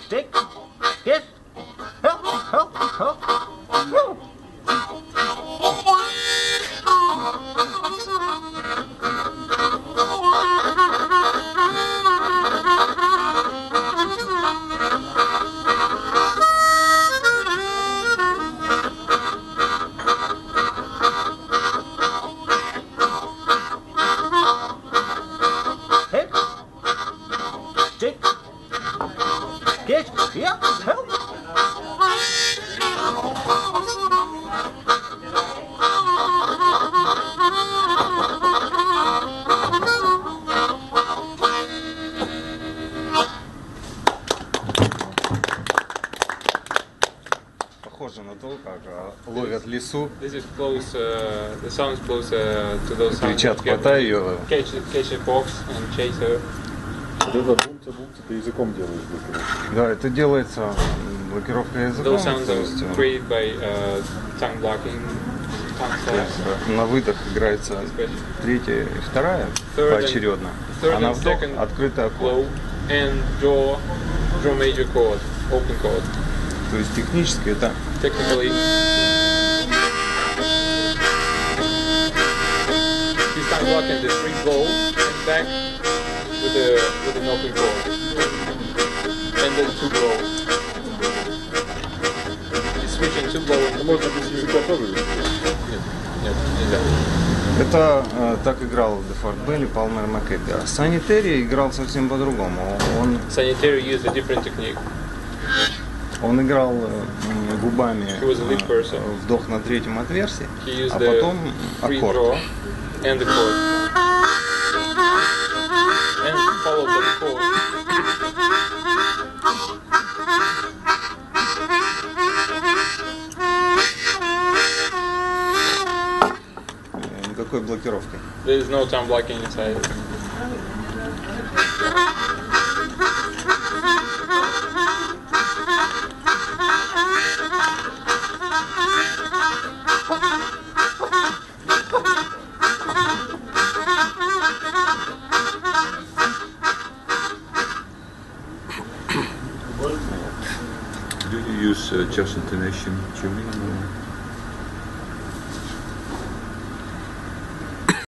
Take. Yes. Help. Help. Help. Woo. Hip. Stick. Get. Yeah. Help. Похоже на то, как ловят лису, This is close. The sound is close to those sounds. кричат, that you хватай ее. catch a fox and chase her. Вот это бумца, ты языком делаешь блокировку. Да, это делается блокировка языком, Those sounds то are есть created by tongue blocking, tongue slaps. на выдох играется третья и вторая Third and- поочередно, third а на and вдох second открытая Low окно. and draw major chord, open chord. То есть технически это Technically, this tongue block and the three bow and back with an open chord, and then two blow. You switch in two blow and Можно без языка тоже вести. Нет, нельзя. это так играл Дефорт Белли, Палмер Маккеби. А Санитери играл совсем по-другому. Sanitary used a different technique. Он играл губами He was a lead person. вдох на третьем отверстии, He used а the потом free аккорд. draw and the chord, and followed by the chord. Никакой блокировки. There is no tongue blocking inside it. Do you use just intonation tuning?